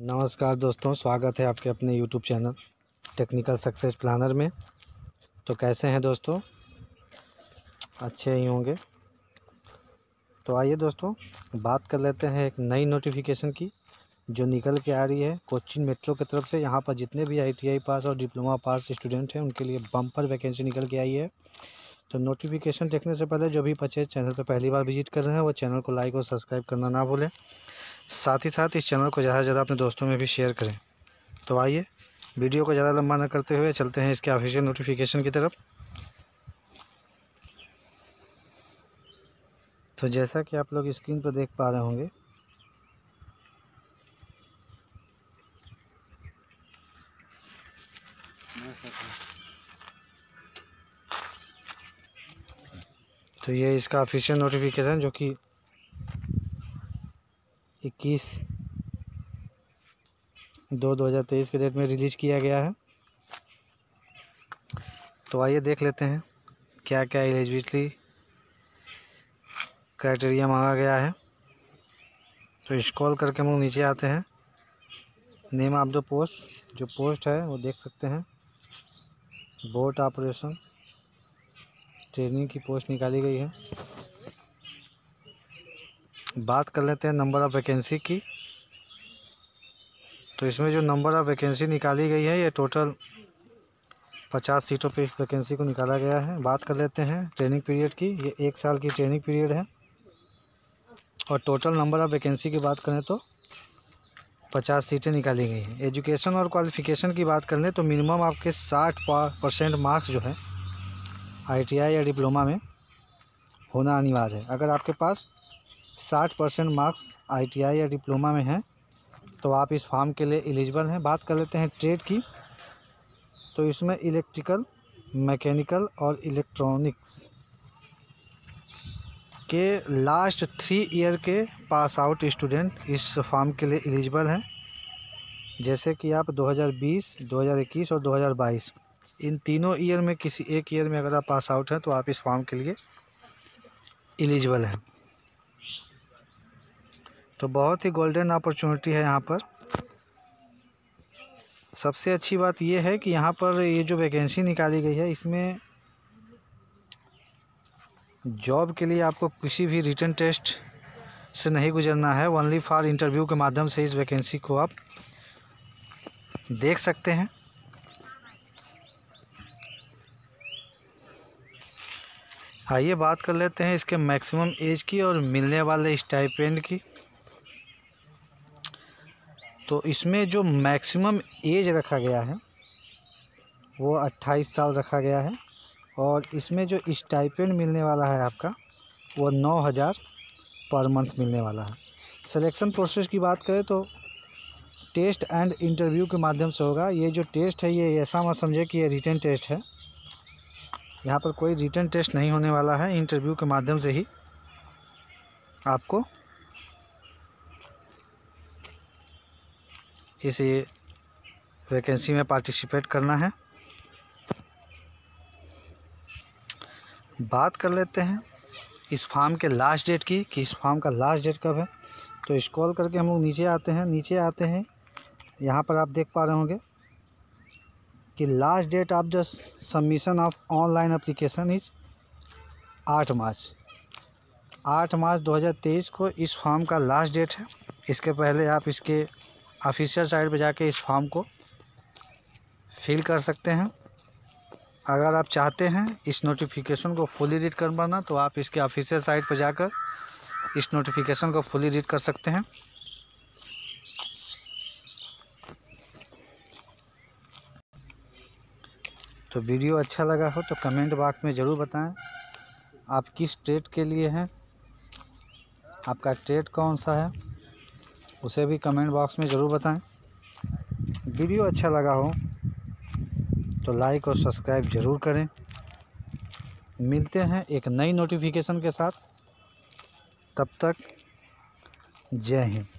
नमस्कार दोस्तों, स्वागत है आपके अपने YouTube channel Technical Success Planner में। तो कैसे हैं दोस्तों? अच्छे ही होंगे। तो आइए दोस्तों, बात कर लेते हैं एक नई नोटिफिकेशन की जो निकल के आ रही है कोचिन मेट्रो की तरफ से। यहाँ पर जितने भी ITI पास और डिप्लोमा पास स्टूडेंट हैं उनके लिए बम्पर वैकेंसी निकल के आई है। तो नोटिफिकेशन देखने से पहले जो भी बच्चे चैनल पर पहली बार विजिट कर रहे हैं वो चैनल को लाइक और सब्सक्राइब करना ना भूलें। साथ ही साथ इस चैनल को ज़्यादा से ज़्यादा अपने दोस्तों में भी शेयर करें। तो आइए, वीडियो को ज़्यादा लंबा न करते हुए चलते हैं इसके ऑफिशियल नोटिफिकेशन की तरफ। तो जैसा कि आप लोग स्क्रीन पर देख पा रहे होंगे, तो ये इसका ऑफिशियल नोटिफिकेशन जो कि 21/2/2023 के डेट में रिलीज़ किया गया है। तो आइए देख लेते हैं क्या क्या एलिजिबिलिटी क्राइटेरिया मांगा गया है। तो स्क्रॉल करके हम लोग नीचे आते हैं। नेम ऑफ द पोस्ट, जो पोस्ट है वो देख सकते हैं, बोट ऑपरेशन ट्रेनिंग की पोस्ट निकाली गई है। बात कर लेते हैं नंबर ऑफ़ वैकेंसी की। तो इसमें जो नंबर ऑफ़ वैकेंसी निकाली गई है ये टोटल 50 सीटों पे इस वैकेंसी को निकाला गया है। बात कर लेते हैं ट्रेनिंग पीरियड की। ये 1 साल की ट्रेनिंग पीरियड है। और टोटल नंबर ऑफ़ वैकेंसी की बात करें तो 50 सीटें निकाली गई हैं। एजुकेशन और क्वालिफ़िकेशन की बात कर लें तो मिनिमम आपके 60% मार्क्स जो है ITI या डिप्लोमा में होना अनिवार्य है। अगर आपके पास 60% मार्क्स ITI या डिप्लोमा में हैं तो आप इस फॉर्म के लिए एलिजिबल हैं। बात कर लेते हैं ट्रेड की। तो इसमें इलेक्ट्रिकल, मैकेनिकल और इलेक्ट्रॉनिक्स के लास्ट 3 ईयर के पास आउट स्टूडेंट इस फॉर्म के लिए एलिजिबल हैं। जैसे कि आप 2020, 2021 और 2022 इन तीनों ईयर में किसी एक ईयर में अगर आप पास आउट हैं तो आप इस फॉर्म के लिए एलिजिबल हैं। तो बहुत ही गोल्डन अपॉर्चुनिटी है यहाँ पर। सबसे अच्छी बात यह है कि यहाँ पर ये जो वैकेंसी निकाली गई है इसमें जॉब के लिए आपको किसी भी रिटन टेस्ट से नहीं गुजरना है। ओनली फॉर इंटरव्यू के माध्यम से इस वैकेंसी को आप देख सकते हैं। आइए बात कर लेते हैं इसके मैक्सिमम एज की और मिलने वाले स्टाइपेंड की। तो इसमें जो मैक्सिमम एज रखा गया है वो 28 साल रखा गया है। और इसमें जो स्टाइपेंड मिलने वाला है आपका वो 9,000 पर मंथ मिलने वाला है। सिलेक्शन प्रोसेस की बात करें तो टेस्ट एंड इंटरव्यू के माध्यम से होगा। ये जो टेस्ट है ये ऐसा मत समझे कि ये रिटन टेस्ट है। यहाँ पर कोई रिटन टेस्ट नहीं होने वाला है। इंटरव्यू के माध्यम से ही आपको इस वैकेंसी में पार्टिसिपेट करना है। बात कर लेते हैं इस फॉर्म के लास्ट डेट की कि इस फॉर्म का लास्ट डेट कब है। तो स्क्रॉल करके हम लोग नीचे आते हैं। यहाँ पर आप देख पा रहे होंगे कि last date of the submission of online application is 8 March 2023 को इस फॉर्म का लास्ट डेट है। इसके पहले आप इसके ऑफिशियल साइट पर जाके इस फॉर्म को फिल कर सकते हैं। अगर आप चाहते हैं इस नोटिफिकेशन को फुली रीड कर पाना तो आप इसके ऑफिशियल साइट पर जाकर इस नोटिफिकेशन को फुली रीड कर सकते हैं। तो वीडियो अच्छा लगा हो तो कमेंट बॉक्स में ज़रूर बताएं आप किस ट्रेड के लिए हैं, आपका ट्रेड कौन सा है उसे भी कमेंट बॉक्स में ज़रूर बताएं। वीडियो अच्छा लगा हो तो लाइक और सब्सक्राइब ज़रूर करें। मिलते हैं एक नई नोटिफिकेशन के साथ। तब तक जय हिंद।